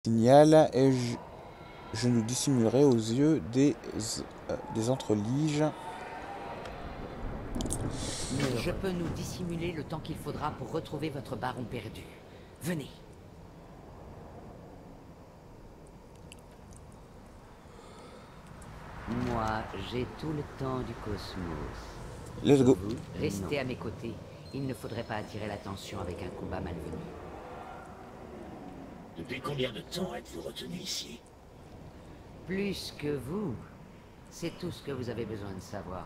Signal et je nous dissimulerai aux yeux des entreliges. Je peux nous dissimuler le temps qu'il faudra pour retrouver votre baron perdu. Venez. Moi, j'ai tout le temps du cosmos. Let's go. Vous, restez à mes côtés. Il ne faudrait pas attirer l'attention avec un combat malvenu. Depuis combien de temps êtes-vous retenu ici? Plus que vous. C'est tout ce que vous avez besoin de savoir.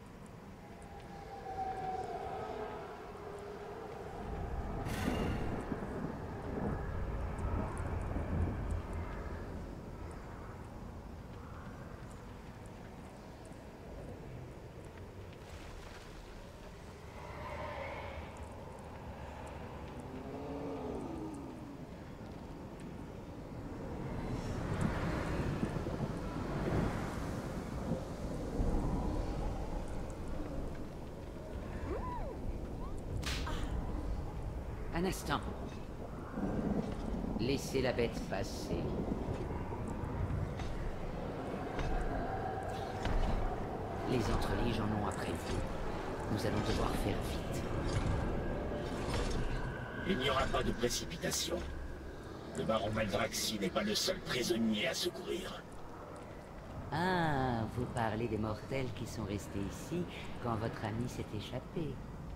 Un instant. Laissez la bête passer. Les entreliges en ont après vous. Nous allons devoir faire vite. Il n'y aura pas de précipitation. Le baron Maldraxxi n'est pas le seul prisonnier à secourir. Ah, vous parlez des mortels qui sont restés ici quand votre ami s'est échappé.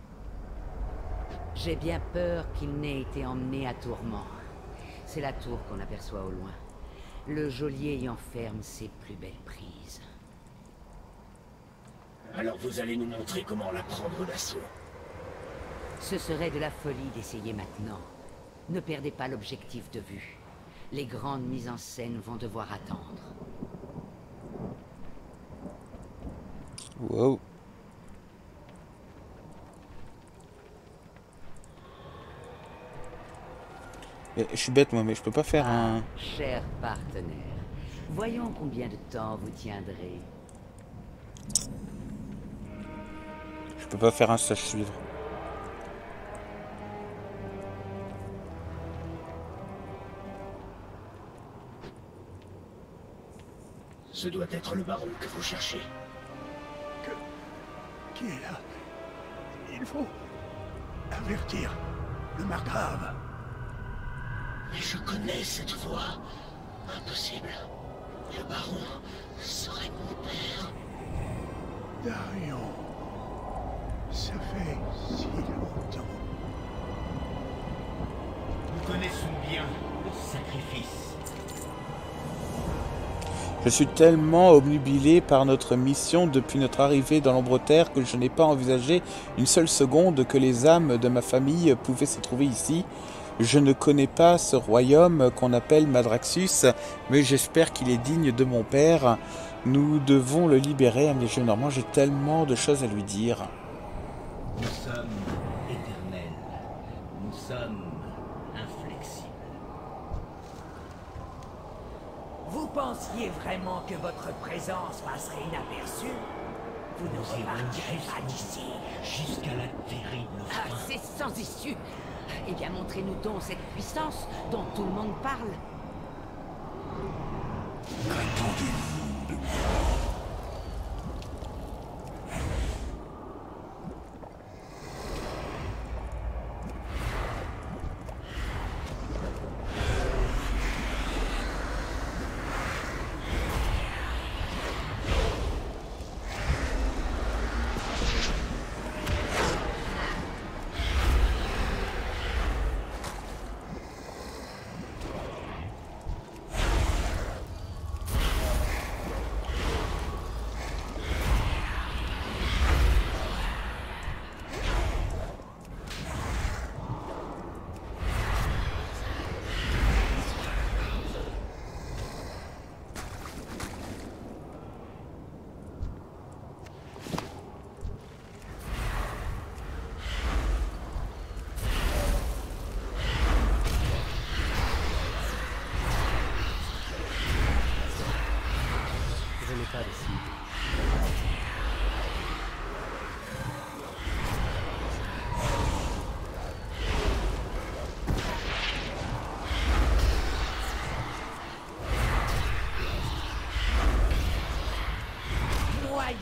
J'ai bien peur qu'il n'ait été emmené à Tourment. C'est la tour qu'on aperçoit au loin. Le geôlier y enferme ses plus belles prises. Alors vous allez nous montrer comment la prendre d'assaut. Ce serait de la folie d'essayer maintenant. Ne perdez pas l'objectif de vue. Les grandes mises en scène vont devoir attendre. Wow. Je suis bête moi, mais je peux pas faire un... Cher partenaire, voyons combien de temps vous tiendrez. Je peux pas faire un stage suivre. Ce doit être le baron que vous cherchez. Qui est là? Il faut avertir le margrave. Mais je connais cette voix. Impossible. Le baron serait mon père. Darion, ça fait si longtemps. Nous connaissons bien le sacrifice. Je suis tellement obnubilé par notre mission depuis notre arrivée dans l'Ombre-Terre que je n'ai pas envisagé une seule seconde que les âmes de ma famille pouvaient se trouver ici. Je ne connais pas ce royaume qu'on appelle Maldraxxus, mais j'espère qu'il est digne de mon père. Nous devons le libérer, mais Normand, j'ai tellement de choses à lui dire. Nous sommes éternels. Nous sommes inflexibles. Vous pensiez vraiment que votre présence passerait inaperçue? Vous ne repartirez pas d'ici. Jusqu'à la terrible Ah, fin. c'est sans issue. Eh bien, montrez-nous donc cette puissance dont tout le monde parle. Je n'ai pas de cible.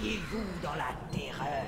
Noyez-vous dans la terreur.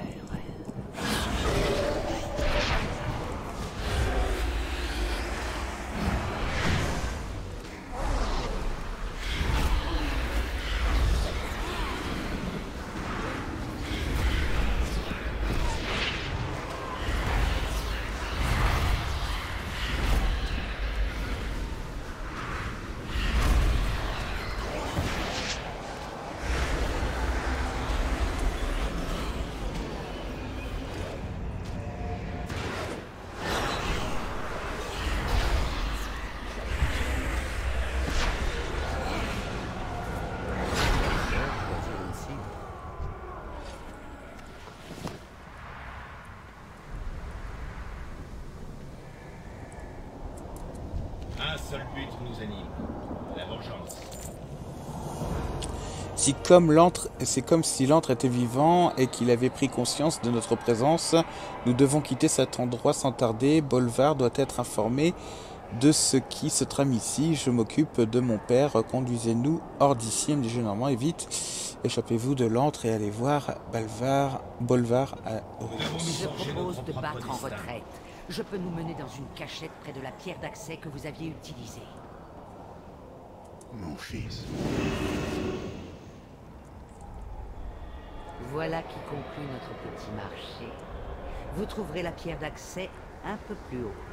Un seul but nous anime, la vengeance. C'est comme si l'antre était vivant et qu'il avait pris conscience de notre présence. Nous devons quitter cet endroit sans tarder. Bolvar doit être informé de ce qui se trame ici. Je m'occupe de mon père. Conduisez-nous hors d'ici, me dit généralement, et vite. Échappez-vous de l'antre et allez voir Bolvar à... Je propose de battre en retraite. Je peux nous mener dans une cachette près de la pierre d'accès que vous aviez utilisée. Mon fils. Voilà qui conclut notre petit marché. Vous trouverez la pierre d'accès un peu plus haut.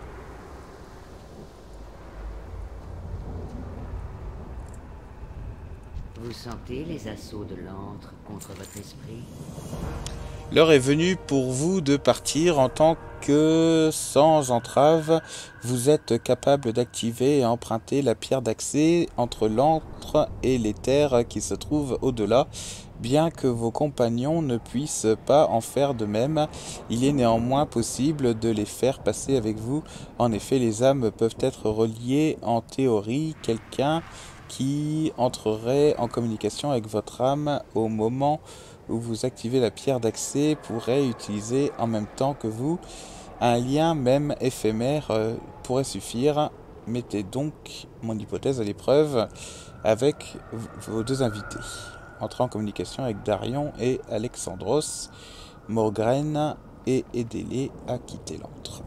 Vous sentez les assauts de l'antre contre votre esprit? L'heure est venue pour vous de partir en tant que, sans entrave, vous êtes capable d'activer et emprunter la pierre d'accès entre l'antre et les terres qui se trouvent au-delà. Bien que vos compagnons ne puissent pas en faire de même, il est néanmoins possible de les faire passer avec vous. En effet, les âmes peuvent être reliées en théorie. Quelqu'un qui entrerait en communication avec votre âme au moment où vous activez la pierre d'accès pourrait utiliser en même temps que vous. Un lien, même éphémère, pourrait suffire. Mettez donc mon hypothèse à l'épreuve avec vos deux invités. Entrez en communication avec Darion et Alexandros. Morgraine et aidez-les à quitter l'antre.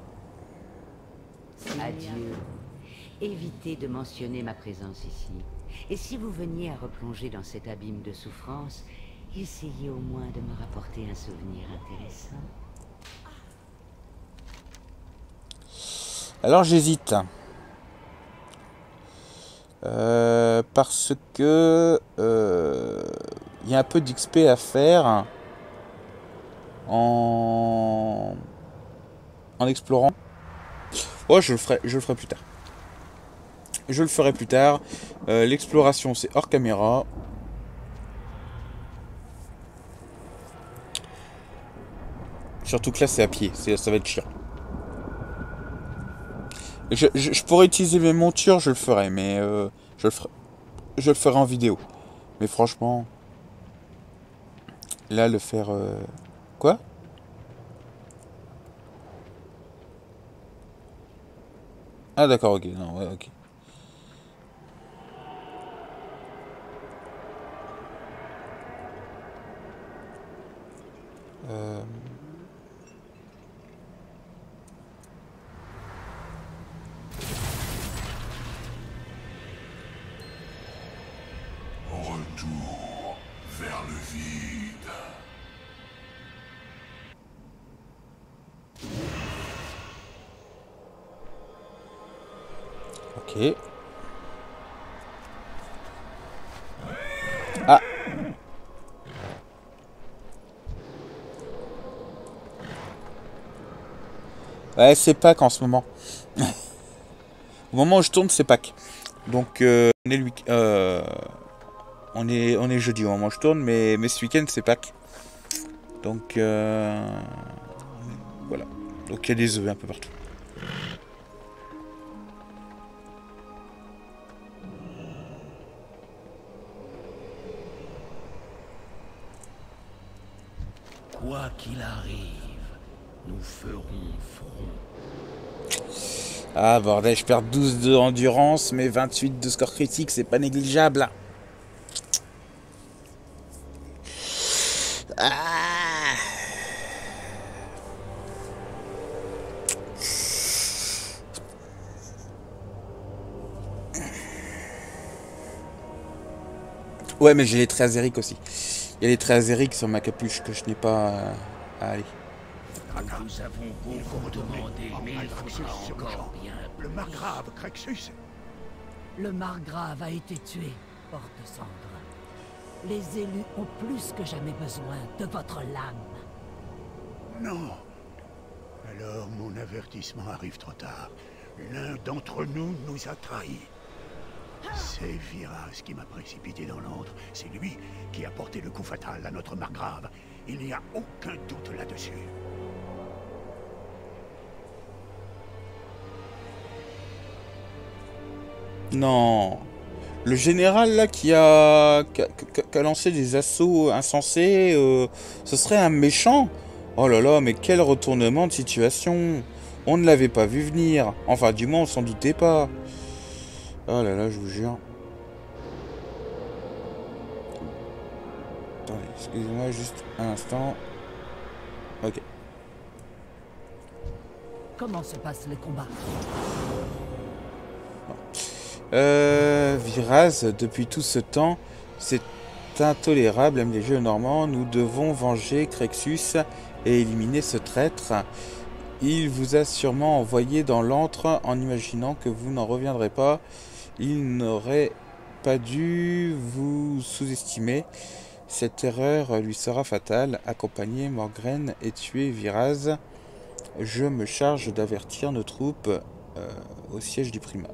Adieu. Évitez de mentionner ma présence ici. Et si vous veniez à replonger dans cet abîme de souffrance, essayez au moins de me rapporter un souvenir intéressant. Alors j'hésite. Parce que y a un peu d'XP à faire en explorant. Oh, je le ferai plus tard. Je le ferai plus tard. L'exploration, c'est hors caméra. Surtout que là, c'est à pied. Ça va être chiant. Je pourrais utiliser mes montures, je le ferai, mais je le ferai en vidéo. Mais franchement, là, le faire... Quoi ? Ah d'accord, ok, non, ouais, ok. Retour vers le vide. Ok. Ah. Ouais, c'est Pâques en ce moment. Au moment où je tourne, c'est Pâques. Donc, on est le on est jeudi au moment où je tourne, mais ce week-end, c'est Pâques. Donc, voilà. Donc, il y a des œufs un peu partout. Quoi qu'il arrive, nous ferons front. Ah, bordel, je perds 12 de endurance, mais 28 de score critique, c'est pas négligeable. Ouais, mais j'ai les traits azériques aussi. Il y a les traits azériques sur ma capuche que je n'ai pas... Allez. Nous avons beaucoup demandé, mais il faudra encore bien Le margrave Crexus. Le margrave a été tué, Porte-Cendre. Les élus ont plus que jamais besoin de votre lame. Non. Alors mon avertissement arrive trop tard. L'un d'entre nous nous a trahis. C'est Viras qui m'a précipité dans l'antre. C'est lui qui a porté le coup fatal à notre margrave. Il n'y a aucun doute là-dessus. Non. Le général là qui a lancé des assauts insensés, ce serait un méchant. Oh là là, mais quel retournement de situation. On ne l'avait pas vu venir. Enfin, du moins, on s'en doutait pas. Oh là là, je vous jure. Attendez, excusez-moi juste un instant. Ok. Comment se passent les combats? Viraz, depuis tout ce temps, c'est intolérable, même les jeux normands. Nous devons venger Crexus et éliminer ce traître. Il vous a sûrement envoyé dans l'antre en imaginant que vous n'en reviendrez pas. Il n'aurait pas dû vous sous-estimer. Cette erreur lui sera fatale. Accompagnez Morgren et tuez Viraz. Je me charge d'avertir nos troupes au siège du primat.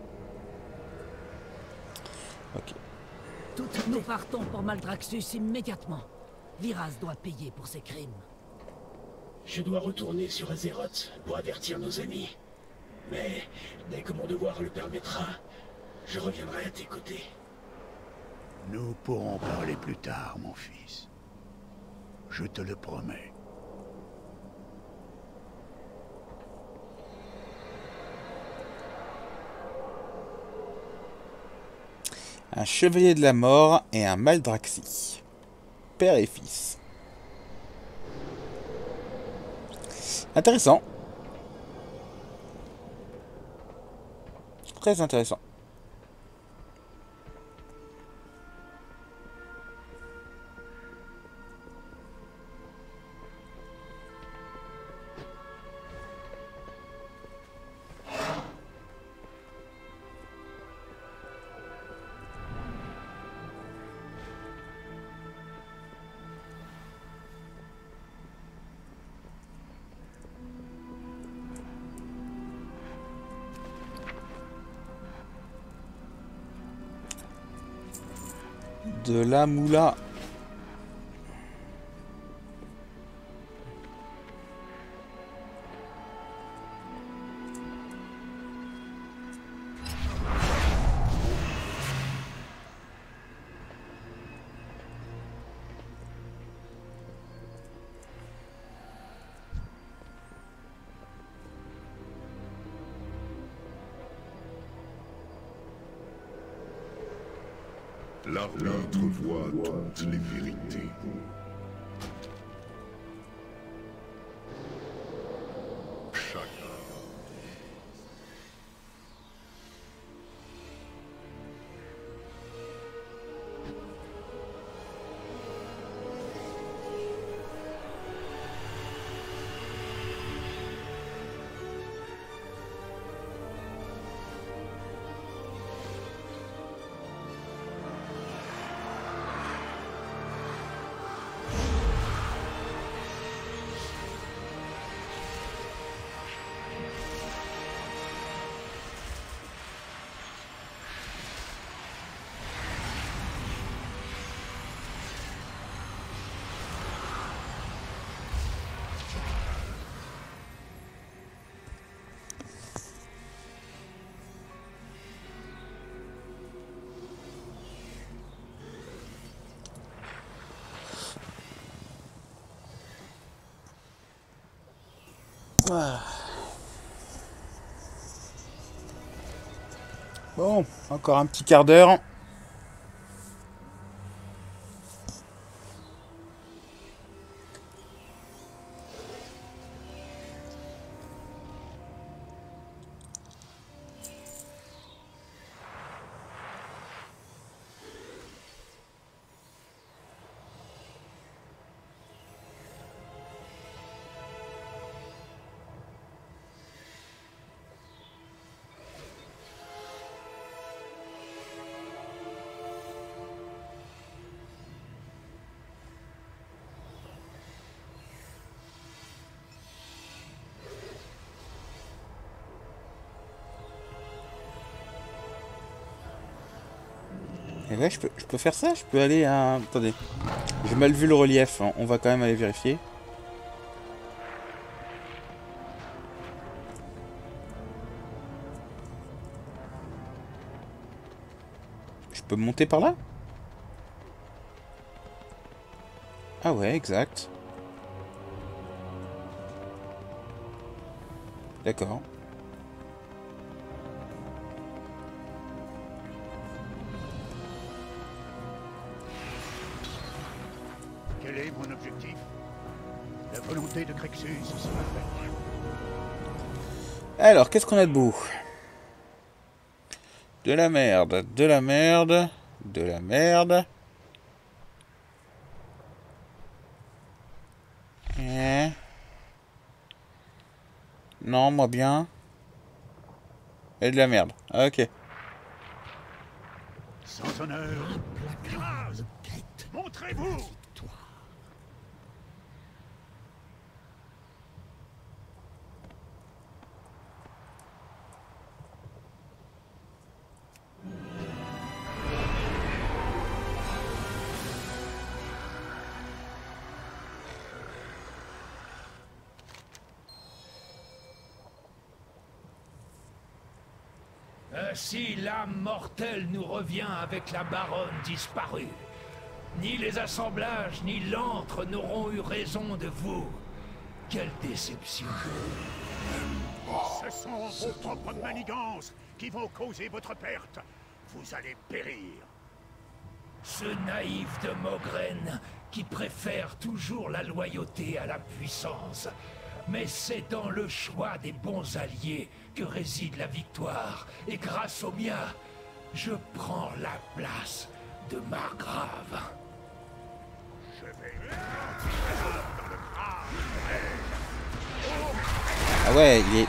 Ok. Nous partons pour Maldraxxus immédiatement. Viraz doit payer pour ses crimes. Je dois retourner sur Azeroth pour avertir nos amis. Mais dès que mon devoir le permettra, je reviendrai à tes côtés. Nous pourrons parler plus tard, mon fils. Je te le promets. Un chevalier de la mort et un Maldraxxi. Père et fils. Intéressant. Très intéressant. De la moula. L'arbitre voit toutes les vérités. Chacun. Bon, encore un petit quart d'heure. Et ouais, je peux faire ça. Je peux aller à... Attendez. J'ai mal vu le relief. Hein. On va quand même aller vérifier. Je peux monter par là? Ah ouais, exact. D'accord. Quel est mon objectif? La volonté de Crexus se rappelle. Alors, qu'est-ce qu'on a de beau? De la merde, de la merde, de la merde. Non, moi bien. Et de la merde. Ok. Sans honneur, Miraz, montrez-vous! Ainsi, l'âme mortelle nous revient avec la baronne disparue. Ni les assemblages, ni l'antre n'auront eu raison de vous. Quelle déception. Ce sont vos propres manigances qui vont causer votre perte. Vous allez périr. Ce naïf de Mogren qui préfère toujours la loyauté à la puissance. Mais c'est dans le choix des bons alliés que réside la victoire. Et grâce au mien, je prends la place de Margrave. Je vais dans le grave. Ah ouais, il est...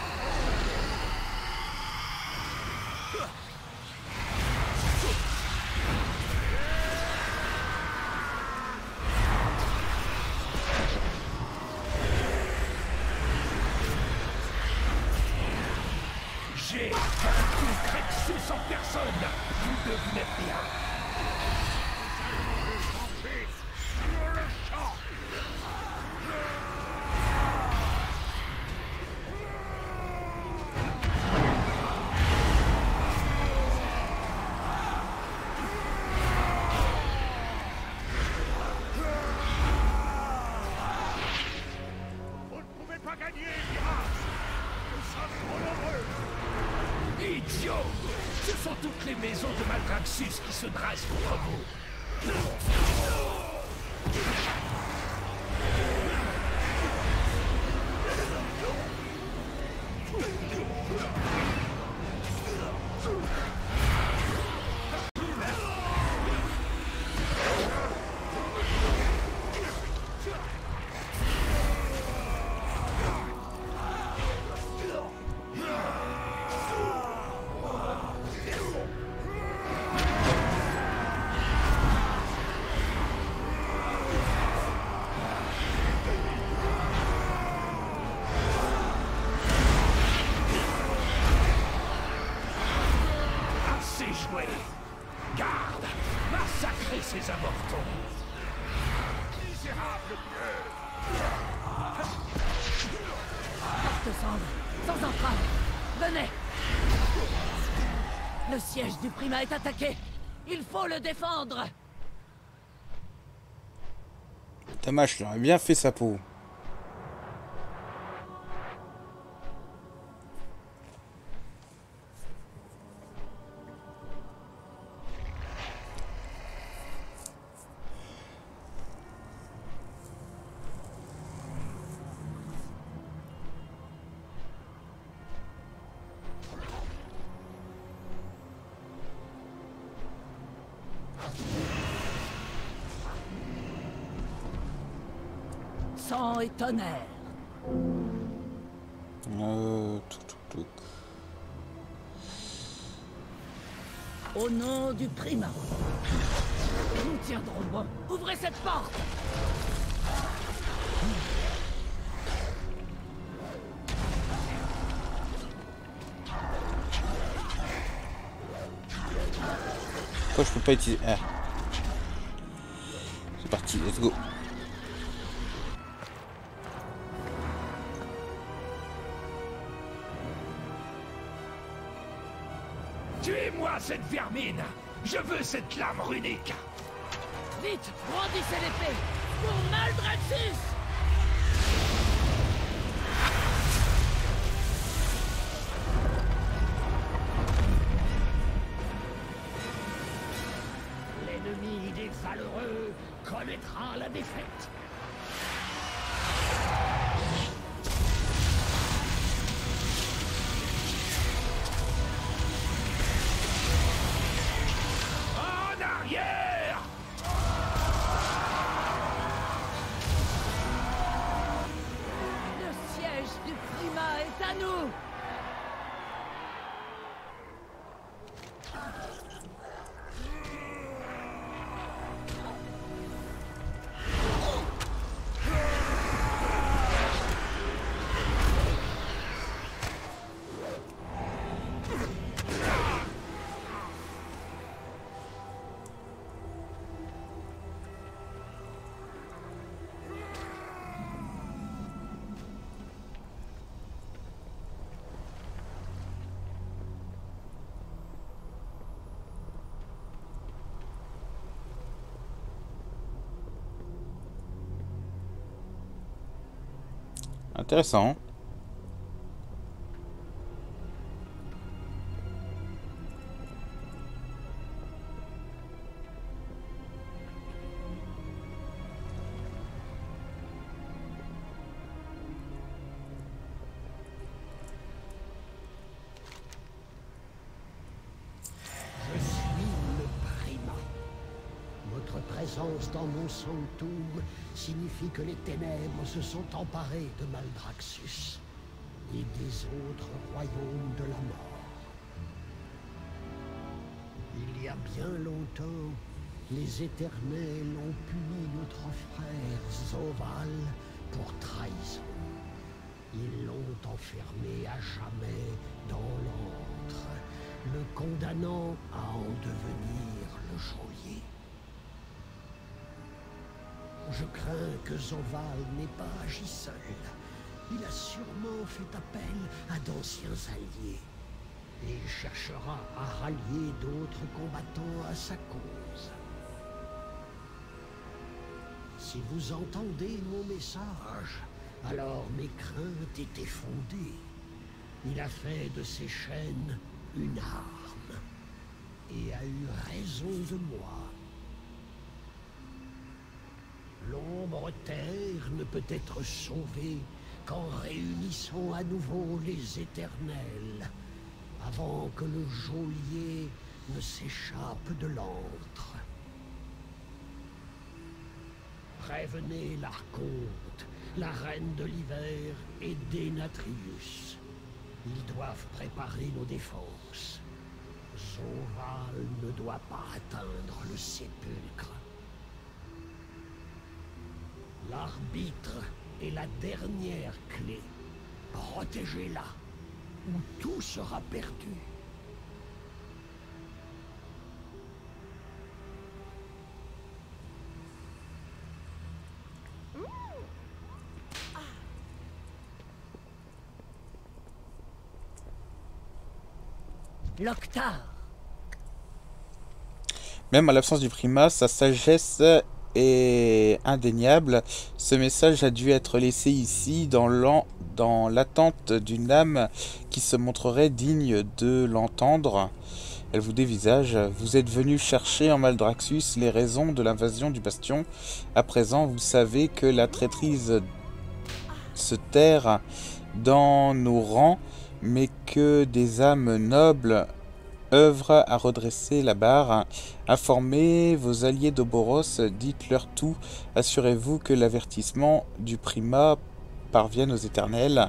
J'ai vaincu Crexus en personne. Vous devenez rien. Sur le champ. Vous ne pouvez pas gagner, Miraz. Nous sommes trop nombreux. Idiot! Ce sont toutes les maisons de Maldraxxus qui se dressent contre vous. Jouer. Garde! Massacrez ces avortons! Misérable Porte cendre, sans entrave. Venez. Le siège du primat est attaqué. Il faut le défendre. Dommage, j'aurais bien fait sa peau. Sang et tonnerre. Tout. Au nom du primat. Nous tiendrons bon. Ouvrez cette porte. Pourquoi je peux pas utiliser... Ah. C'est parti, let's go. Tuez-moi cette vermine! Je veux cette lame runique! Vite, brandissez l'épée pour Maldraxxus! L'ennemi des valeureux connaîtra la défaite. En arrière! Le siège du Prima est à nous! Intéressant. Je suis le Prima. Votre présence dans mon sanctum signifie que les ténèbres se sont emparées de Maldraxxus et des autres royaumes de la mort. Il y a bien longtemps, les Éternels ont puni notre frère Zoval pour trahison. Ils l'ont enfermé à jamais dans l'antre, le condamnant à en devenir le geôlier. Je crains que Zoval n'ait pas agi seul. Il a sûrement fait appel à d'anciens alliés et cherchera à rallier d'autres combattants à sa cause. Si vous entendez mon message, alors mes craintes étaient fondées. Il a fait de ses chaînes une arme et a eu raison de moi. L'ombre terre ne peut être sauvée qu'en réunissant à nouveau les Éternels, avant que le geôlier ne s'échappe de l'antre. Prévenez l'Archonte, la reine de l'hiver et Dénatrius. Ils doivent préparer nos défenses. Zoval ne doit pas atteindre le sépulcre. L'arbitre est la dernière clé. Protégez-la, ou tout sera perdu. Lok'tar! Même en l'absence du Prima, sa sagesse est indéniable. Ce message a dû être laissé ici dans l'attente d'une âme qui se montrerait digne de l'entendre. Elle vous dévisage. Vous êtes venu chercher en Maldraxxus les raisons de l'invasion du Bastion. À présent, vous savez que la traîtrise se terre dans nos rangs, mais que des âmes nobles œuvrent à redresser la barre. Informez vos alliés d'Oboros, dites-leur tout. Assurez-vous que l'avertissement du Prima parvienne aux Éternels.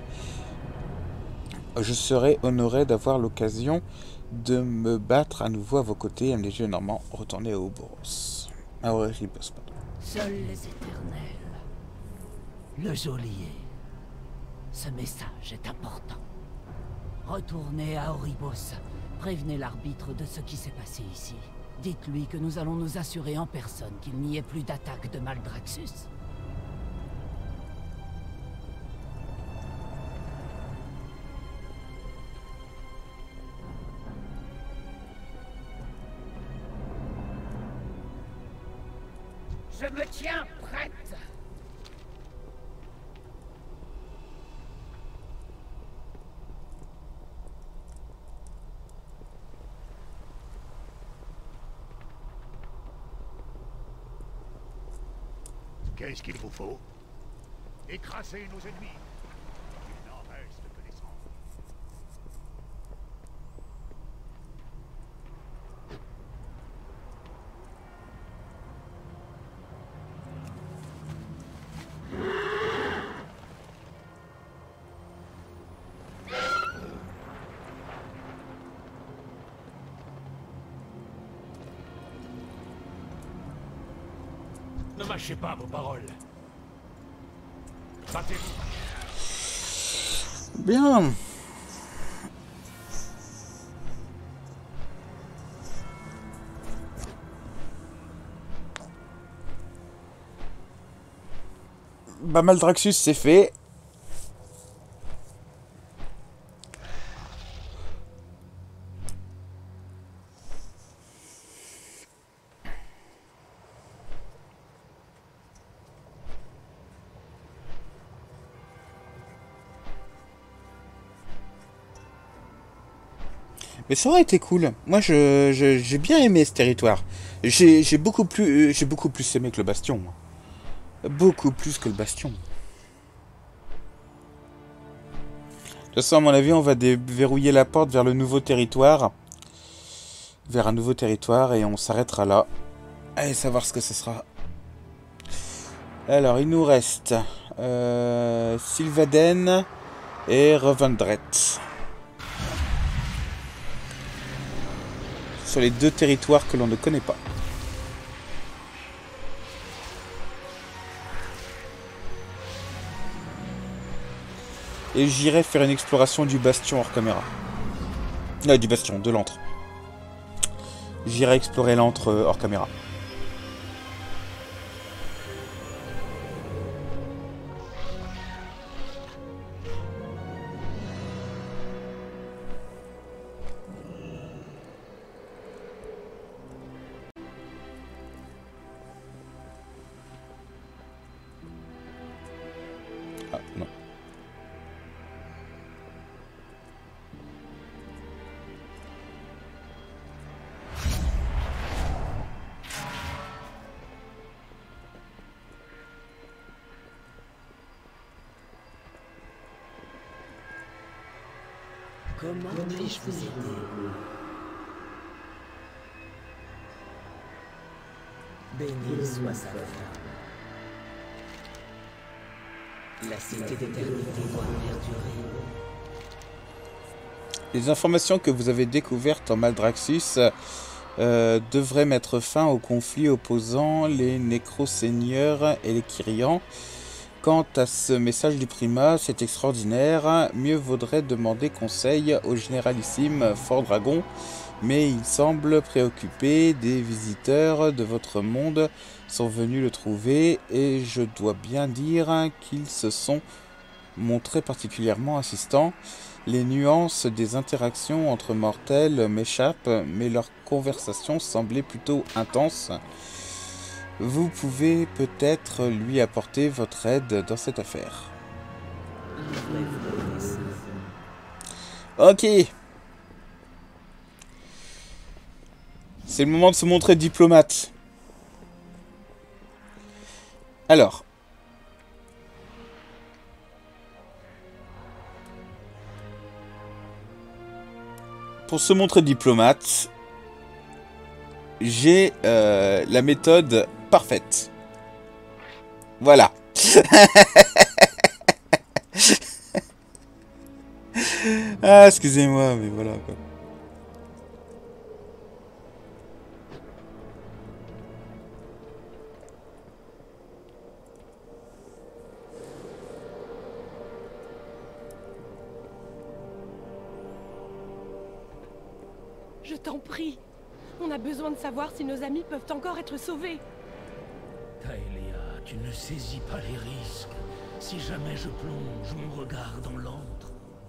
Je serai honoré d'avoir l'occasion de me battre à nouveau à vos côtés, un légion normand. Retournez à Oboros. Ah ouais, j'y passe pas. Seuls les Éternels. Le geôlier. Ce message est important. Retournez à Oribos. Prévenez l'arbitre de ce qui s'est passé ici. Dites-lui que nous allons nous assurer en personne qu'il n'y ait plus d'attaque de Maldraxxus. Je me tiens prête. Qu'est-ce qu'il vous faut? Écraser nos ennemis. Il n'en reste que des cendres. Ne mâchez pas vos paroles. Battez-vous. Bien. Bah, Maldraxxus, c'est fait. Mais ça aurait été cool. Moi, j'ai bien aimé ce territoire. J'ai beaucoup plus aimé que le Bastion. Moi. Beaucoup plus que le Bastion. De toute façon, à mon avis, on va déverrouiller la porte vers le nouveau territoire. Vers un nouveau territoire et on s'arrêtera là. Allez savoir ce que ce sera. Alors, il nous reste Sylvaden et Revendret. Sur les deux territoires que l'on ne connaît pas. Et j'irai faire une exploration du bastion hors caméra. Du bastion, de l'antre. J'irai explorer l'antre hors caméra. Ah, non. Comment puis-je vous aider? Béni soit sa femme. La cité d'éternité doit perdurer. Les informations que vous avez découvertes en Maldraxxus devraient mettre fin au conflit opposant les Nécroseigneurs et les Kyrians. Quant à ce message du primat, c'est extraordinaire. Mieux vaudrait demander conseil au généralissime Fort Dragon, mais il semble préoccupé. Des visiteurs de votre monde sont venus le trouver, et je dois bien dire qu'ils se sont montrés particulièrement insistants. Les nuances des interactions entre mortels m'échappent, mais leur conversation semblait plutôt intense. Vous pouvez peut-être lui apporter votre aide dans cette affaire. Ok. C'est le moment de se montrer diplomate. Alors. Pour se montrer diplomate, j'ai la méthode parfaite. Voilà. Ah, excusez-moi, mais voilà quoi. Je t'en prie, On a besoin de savoir si nos amis peuvent encore être sauvés. Taelia, tu ne saisis pas les risques. Si jamais je plonge mon regard dans l'antre.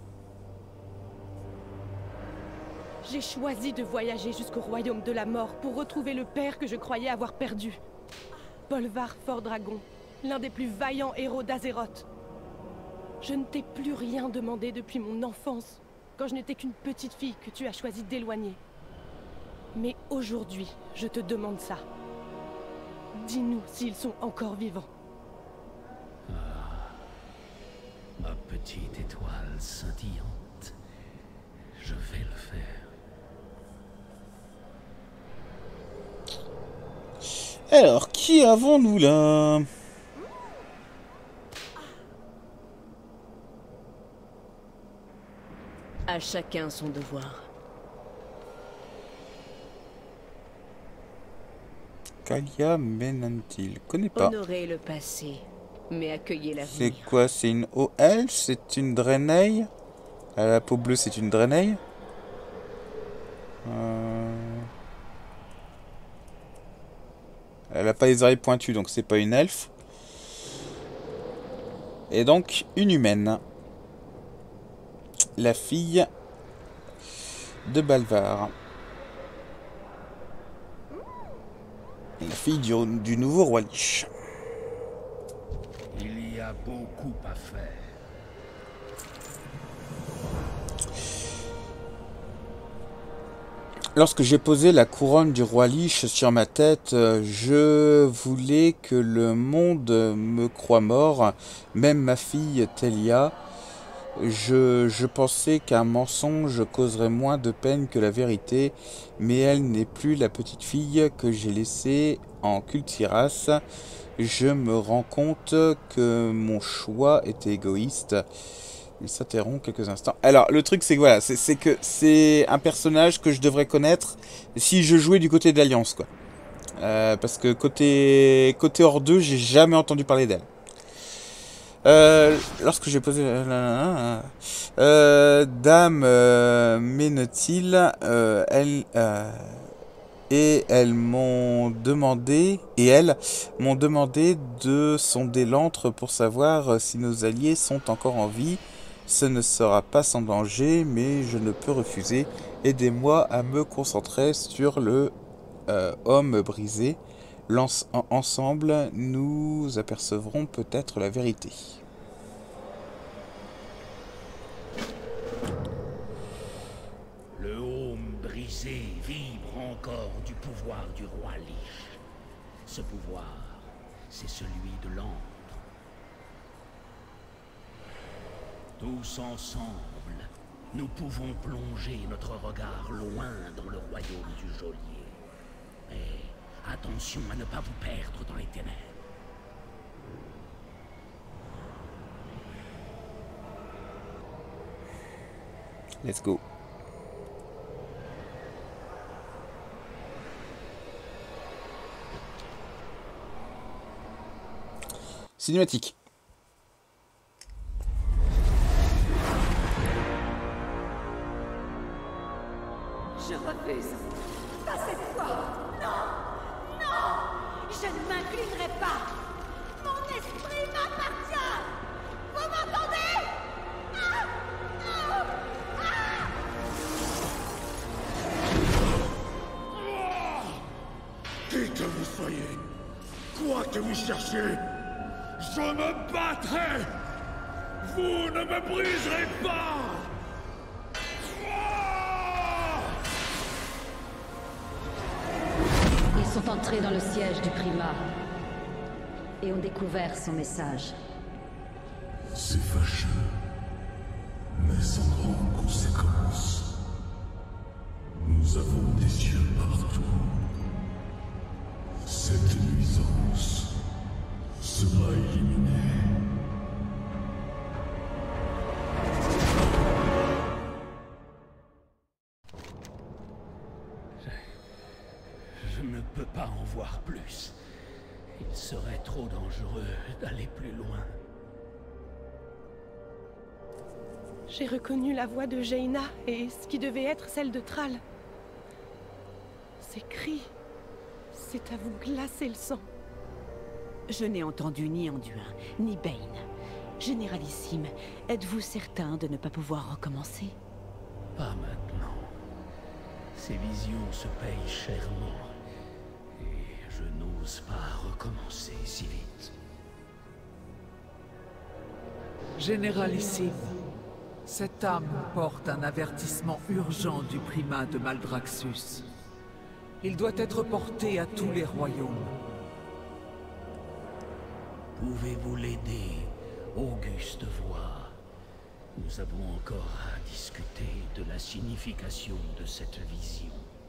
J'ai choisi de voyager jusqu'au royaume de la mort pour retrouver le père que je croyais avoir perdu. Bolvar Fordragon, l'un des plus vaillants héros d'Azeroth. Je ne t'ai plus rien demandé depuis mon enfance, quand je n'étais qu'une petite fille que tu as choisi d'éloigner. Mais aujourd'hui, je te demande ça. Dis-nous s'ils sont encore vivants. Ma petite étoile scintillante, je vais le faire. Alors, qui avons-nous là? À chacun son devoir. Kalia Menantil. Connais pas. Honorer le passé, mais accueillir l'avenir. C'est quoi? C'est une OL? C'est une Draenei? La peau bleue, c'est une Draenei? Elle a pas les oreilles pointues, donc c'est pas une elfe. Et donc, une humaine. La fille de Balvar. La fille du nouveau roi Lich. Il y a beaucoup à faire. Lorsque j'ai posé la couronne du roi Lich sur ma tête, je voulais que le monde me croie mort, même ma fille Telia. Je pensais qu'un mensonge causerait moins de peine que la vérité, mais elle n'est plus la petite fille que j'ai laissée en Kultiras. Je me rends compte que mon choix était égoïste. Il s'interrompt quelques instants. Alors, le truc, c'est que voilà, c'est que c'est un personnage que je devrais connaître si je jouais du côté de l'Alliance, quoi. Parce que côté Hors 2, j'ai jamais entendu parler d'elle. Lorsque j'ai posé Dame Menantil, elles m'ont demandé de sonder l'antre pour savoir si nos alliés sont encore en vie. Ce ne sera pas sans danger, mais je ne peux refuser. Aidez-moi à me concentrer sur le homme brisé. Ensemble, nous apercevrons peut-être la vérité. Le homme brisé vibre encore du pouvoir du roi Lich. Ce pouvoir, c'est celui de l'antre. Tous ensemble, nous pouvons plonger notre regard loin dans le royaume du geôlier. Mais attention à ne pas vous perdre dans les ténèbres. Let's go. Cinématique. Je refuse. Pas cette fois. Non. Non. Je ne m'inclinerai pas. Mon esprit m'appartient. Vous m'entendez? Ah. Ah. Ah. Qui que vous soyez, quoi que vous cherchiez, je me battrai. Vous ne me briserez pas. Ils sont entrés dans le siège du primat et ont découvert son message. C'est fâcheux, mais sans grandes conséquences. Nous avons des yeux partout. Cette nuisance sera éliminée. Je ne peux pas en voir plus. Il serait trop dangereux d'aller plus loin. J'ai reconnu la voix de Jaina et ce qui devait être celle de Thrall. Ces cris, c'est à vous glacer le sang. Je n'ai entendu ni Anduin, ni Bane. Généralissime, êtes-vous certain de ne pas pouvoir recommencer? Pas maintenant. Ces visions se payent chèrement. Et je n'ose pas recommencer si vite. Généralissime, cette âme porte un avertissement urgent du primat de Maldraxxus. Il doit être porté à tous les royaumes. Pouvez-vous l'aider, Auguste Voix? Nous avons encore à discuter de la signification de cette vision.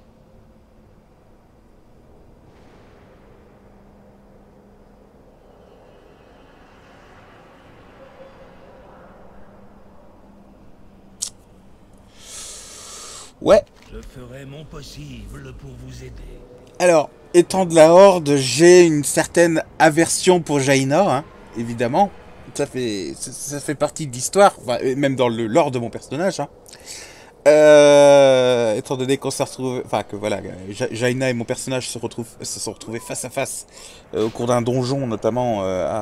Ouais. Je ferai mon possible pour vous aider. Alors, étant de la Horde, j'ai une certaine aversion pour Jaina, hein, évidemment. Ça fait partie de l'histoire, enfin, même dans le lore de mon personnage. Hein. Étant donné qu'on s'est retrouvé, enfin que voilà, Jaina et mon personnage se sont retrouvés face à face au cours d'un donjon, notamment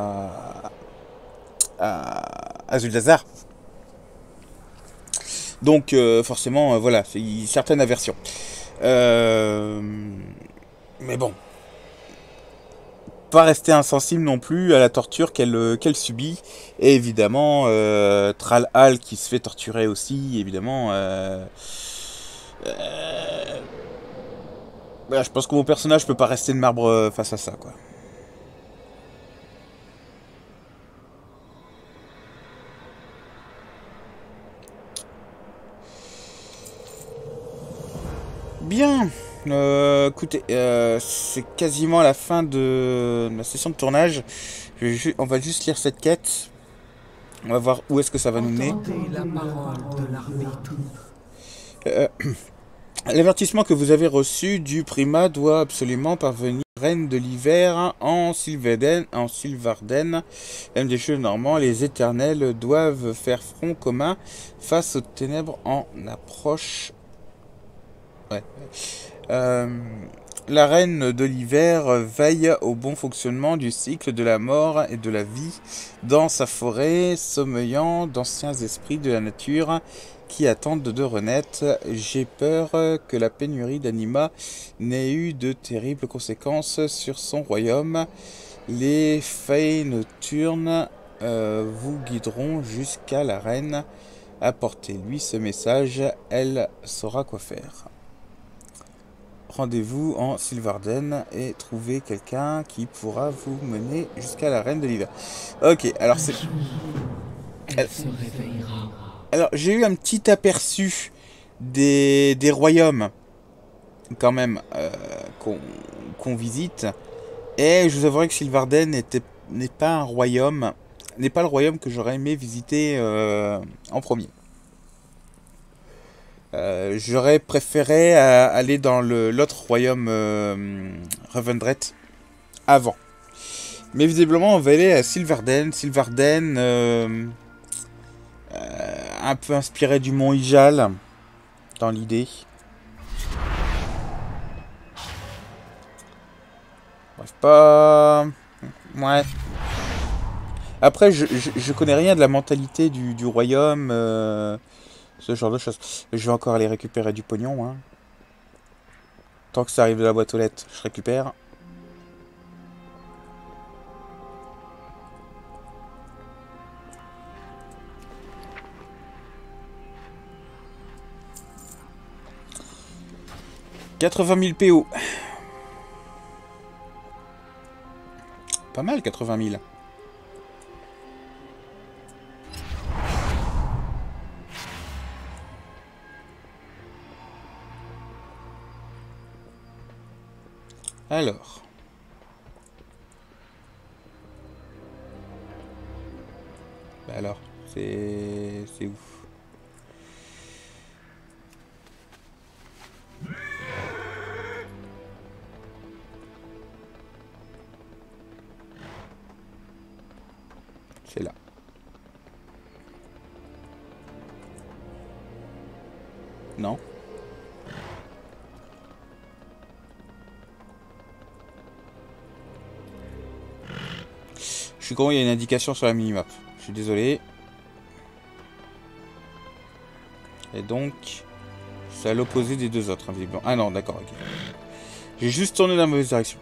à Zuldazar. Donc forcément, voilà, c'est une certaine aversion. Mais bon, pas rester insensible non plus à la torture qu'elle subit. Et évidemment, Thrall qui se fait torturer aussi, évidemment. Voilà, je pense que mon personnage peut pas rester de marbre face à ça, quoi. Bien. Écoutez, c'est quasiment à la fin de ma session de tournage. On va juste lire cette quête. On va voir où est-ce que ça va nous mener. La parole de l'arbitre. L'avertissement que vous avez reçu du primat doit absolument parvenir reine de l'hiver en Sylvarden. Même des cheveux normands, les éternels doivent faire front commun face aux ténèbres en approche. Ouais. La reine de l'hiver veille au bon fonctionnement du cycle de la mort et de la vie dans sa forêt, sommeillant d'anciens esprits de la nature qui attendent de renaître. J'ai peur que la pénurie d'anima n'ait eu de terribles conséquences sur son royaume. Les fées nocturnes vous guideront jusqu'à la reine. Apportez-lui ce message, elle saura quoi faire. Rendez-vous en Sylvarden et trouvez quelqu'un qui pourra vous mener jusqu'à la reine de l'hiver. Ok, alors c'est... Alors, j'ai eu un petit aperçu des royaumes, quand même, qu'on visite. Et je vous avouerai que Sylvarden n'est pas un royaume, n'est pas le royaume que j'aurais aimé visiter en premier. J'aurais préféré aller dans l'autre royaume Revendreth avant. Mais visiblement, on va aller à Sylvarden. Sylvarden, un peu inspiré du mont Ijal, dans l'idée. Bref, pas... Ouais. Après, je connais rien de la mentalité du royaume... ce genre de choses. Je vais encore aller récupérer du pognon. Hein. Tant que ça arrive de la boîte aux lettres, je récupère. « 80 000 PO. » Pas mal, 80 000. Alors. Bah alors, c'est où? C'est là. Non. Je suis con, il y a une indication sur la minimap. Je suis désolé. Et donc, c'est à l'opposé des deux autres, hein, visiblement. Ah non, d'accord, ok. J'ai juste tourné dans la mauvaise direction.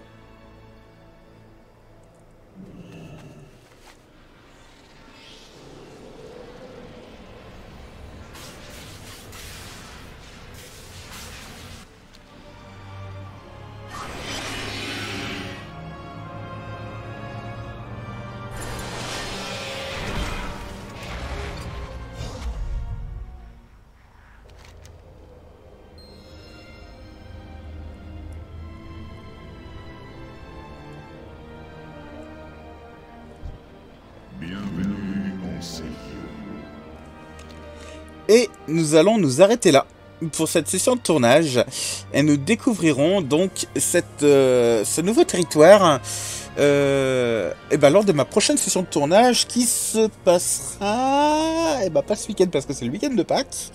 Et nous allons nous arrêter là pour cette session de tournage. Et nous découvrirons donc ce nouveau territoire et ben, lors de ma prochaine session de tournage qui se passera... Et ben, pas ce week-end parce que c'est le week-end de Pâques.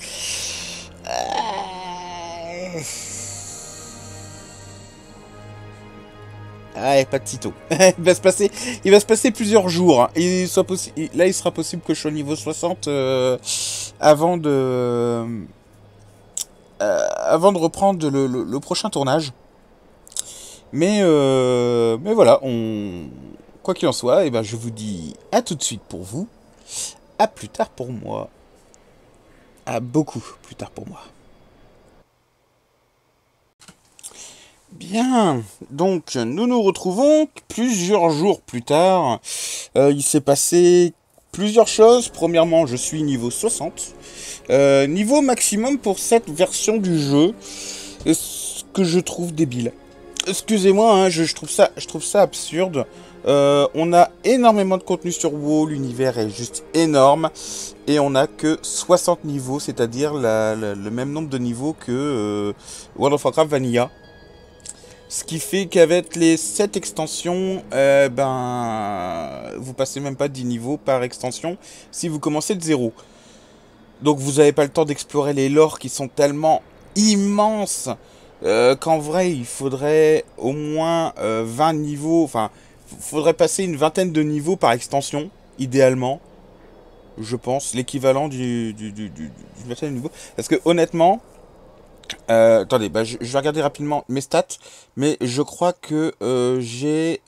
Ah, pas de sitôt. Il va se passer plusieurs jours. Hein. Là, il sera possible que je sois au niveau 60 avant de reprendre le prochain tournage. Mais voilà, quoi qu'il en soit, eh ben, je vous dis à tout de suite pour vous. À plus tard pour moi. À beaucoup plus tard pour moi. Bien, donc nous nous retrouvons plusieurs jours plus tard. Il s'est passé plusieurs choses. Premièrement, je suis niveau 60. Niveau maximum pour cette version du jeu. Ce que je trouve débile. Excusez-moi, hein, je trouve ça absurde. On a énormément de contenu sur WoW, l'univers est juste énorme. Et on n'a que 60 niveaux, c'est-à-dire le même nombre de niveaux que World of Warcraft Vanilla. Ce qui fait qu'avec les 7 extensions, vous passez même pas 10 niveaux par extension si vous commencez de 0. Donc vous n'avez pas le temps d'explorer les lores qui sont tellement immenses qu'en vrai il faudrait au moins 20 niveaux, enfin il faudrait passer une vingtaine de niveaux par extension, idéalement. Je pense, l'équivalent du vingtaine de niveaux. Parce que honnêtement... attendez, je vais regarder rapidement mes stats, mais je crois que j'ai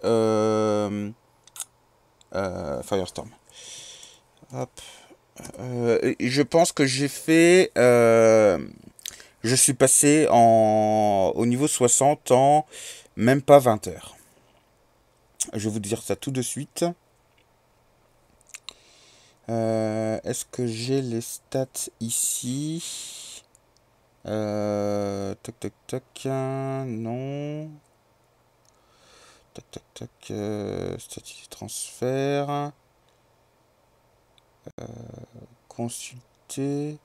Firestorm. Hop. Je pense que j'ai fait... je suis passé au niveau 60 en même pas 20 heures. Je vais vous dire ça tout de suite. Est-ce que j'ai les stats ici ? Non. Statistique transfert. Consulter.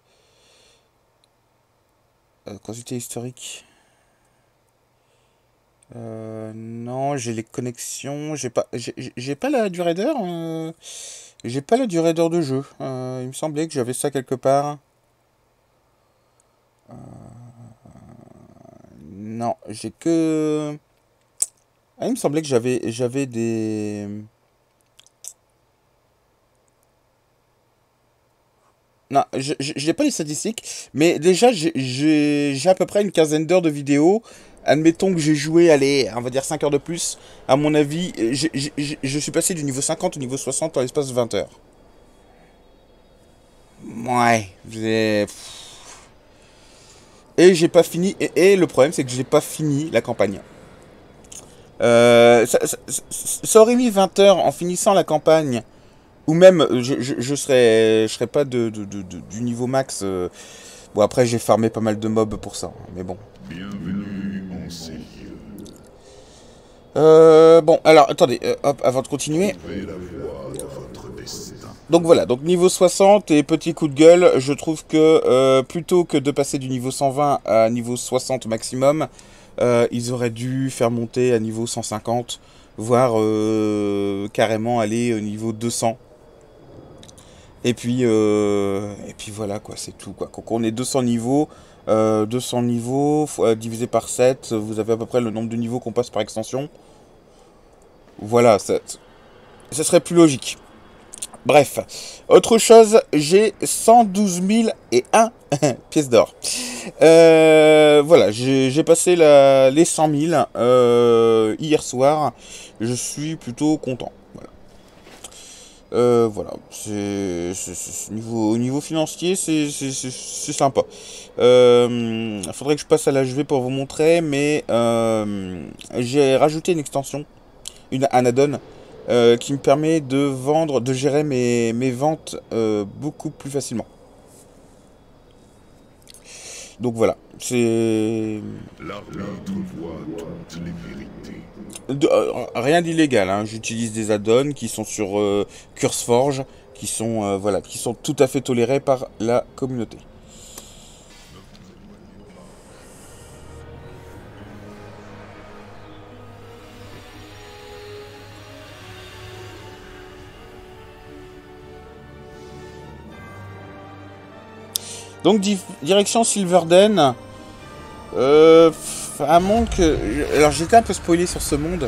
Consulter historique. Non, j'ai les connexions. J'ai pas la durée d'heure. J'ai pas la durée d'heure de jeu. Il me semblait que j'avais ça quelque part. Non, j'ai que... Ah, il me semblait que j'avais des... Non, j'ai pas les statistiques, mais déjà, j'ai à peu près une quinzaine d'heures de vidéo. Admettons que j'ai joué, allez, on va dire 5 heures de plus. À mon avis, je suis passé du niveau 50 au niveau 60 en l'espace de 20 heures. Ouais, et j'ai pas fini, et le problème c'est que j'ai pas fini la campagne. Ça aurait mis 20 heures en finissant la campagne, ou même je serais pas du niveau max. Bon, après j'ai farmé pas mal de mobs pour ça, mais bon. Bienvenue en ces lieux. Bon, alors attendez, hop, avant de continuer. Donc voilà, donc niveau 60 et petit coup de gueule, je trouve que plutôt que de passer du niveau 120 à niveau 60 maximum, ils auraient dû faire monter à niveau 150, voire carrément aller au niveau 200. Et puis voilà quoi, c'est tout quoi. Quand on est 200 niveaux, divisé par 7, vous avez à peu près le nombre de niveaux qu'on passe par extension. Voilà, Ça serait plus logique. Bref. Autre chose, j'ai 112 001 pièces d'or. Voilà, j'ai passé les 100 000 hier soir. Je suis plutôt content. Voilà, au niveau financier, c'est sympa. Faudrait que je passe à l'HV pour vous montrer, mais j'ai rajouté une extension, un add-on, qui me permet de gérer mes ventes beaucoup plus facilement. Donc voilà, c'est... L'arbitre voit toutes les vérités. Rien d'illégal, hein. J'utilise des add-ons qui sont sur CurseForge, qui sont voilà, qui sont tout à fait tolérés par la communauté. Donc direction Silverden. Un monde que... Alors j'étais un peu spoilé sur ce monde.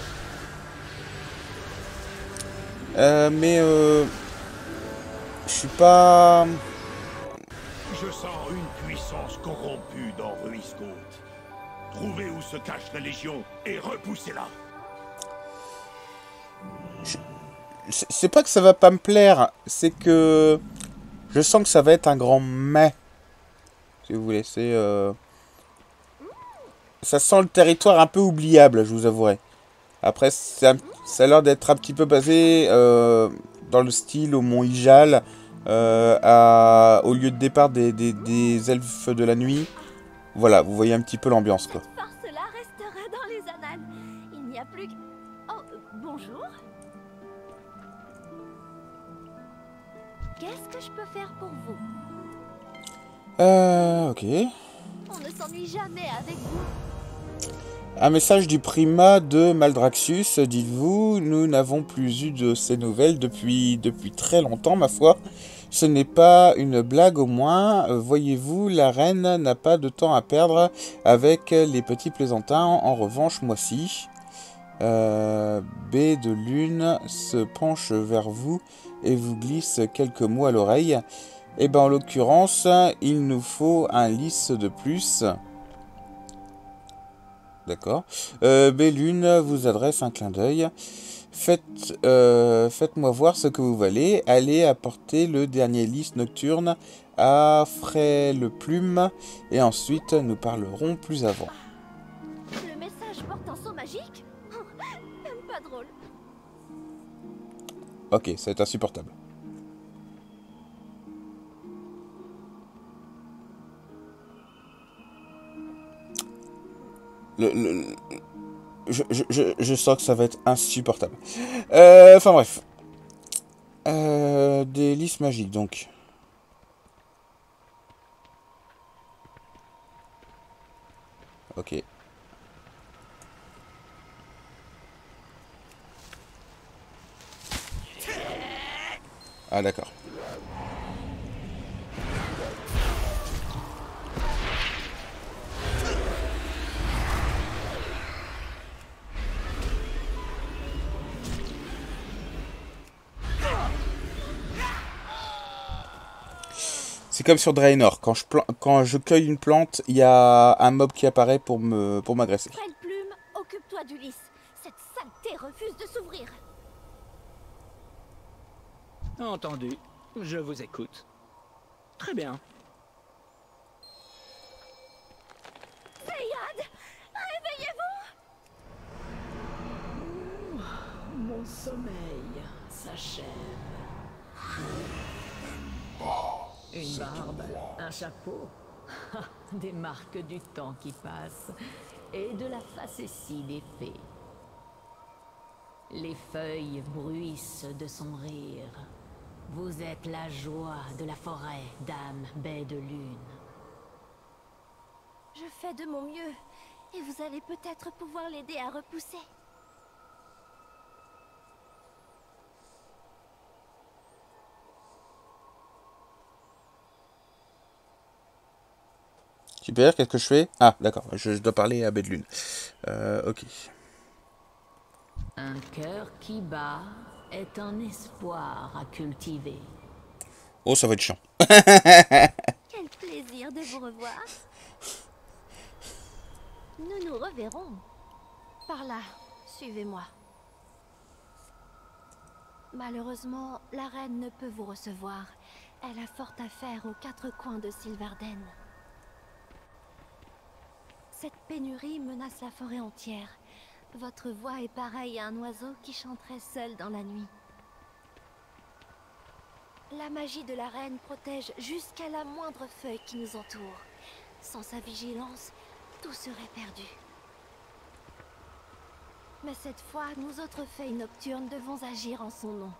Mais je suis pas... Je sens une puissance corrompue dans Ruiscote. Trouvez où se cache la Légion et repoussez-la. C'est pas que ça va pas me plaire, c'est que je sens que ça va être un grand mais. Si vous voulez, c'est... Ça sent le territoire un peu oubliable, je vous avouerai. Après, ça a l'air d'être un petit peu basé dans le style au Mont Ijal, au lieu de départ des elfes de la nuit. Voilà, vous voyez un petit peu l'ambiance, quoi. Cette farce-là restera dans les annales. Il n'y a plus que... Oh, bonjour. Qu'est-ce que je peux faire pour vous? Ok. On ne s'ennuie jamais avec vous. Un message du primat de Maldraxxus, dites-vous, nous n'avons plus eu de ces nouvelles depuis très longtemps, ma foi. Ce n'est pas une blague au moins, voyez-vous, la reine n'a pas de temps à perdre avec les petits plaisantins, en revanche, moi-ci. Baie de Lune se penche vers vous et vous glisse quelques mots à l'oreille. Et ben en l'occurrence, il nous faut un lys de plus. D'accord. Bellune vous adresse un clin d'œil. Faites-moi voir ce que vous valez. Allez apporter le dernier lys nocturne à Frêle-Plume et ensuite nous parlerons plus avant. Le message porte un son magique? Même pas drôle. Ok, ça va être insupportable. Je sens que ça va être insupportable. Enfin bref. Des lys magiques donc. Ok. Ah d'accord. C'est comme sur Draenor, quand je cueille une plante, il y a un mob qui apparaît pour m'agresser. Frêle-Plume, occupe-toi du lys. Cette saleté refuse de s'ouvrir. Entendu. Je vous écoute. Très bien. Zayad, réveillez-vous! Mon sommeil s'achève. Une barbe, un chapeau, des marques du temps qui passe et de la facétie des fées. Les feuilles bruissent de son rire. Vous êtes la joie de la forêt, dame Baie de Lune. Je fais de mon mieux et vous allez peut-être pouvoir l'aider à repousser. Super, qu'est-ce que je fais? Ah, d'accord, je dois parler à Baie de Lune. Ok. Un cœur qui bat est un espoir à cultiver. Oh, ça va être chiant. Quel plaisir de vous revoir. Nous nous reverrons. Par là, suivez-moi. Malheureusement, la reine ne peut vous recevoir. Elle a fort à faire aux 4 coins de Sylvarden. Cette pénurie menace la forêt entière. Votre voix est pareille à un oiseau qui chanterait seul dans la nuit. La magie de la reine protège jusqu'à la moindre feuille qui nous entoure. Sans sa vigilance, tout serait perdu. Mais cette fois, nous autres feuilles nocturnes devons agir en son nom.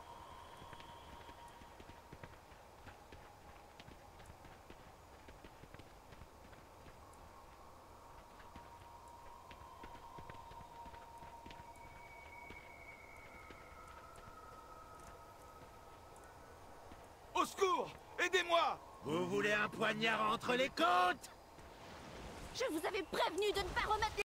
Au secours! Aidez-moi! Vous voulez un poignard entre les côtes? Je vous avais prévenu de ne pas remettre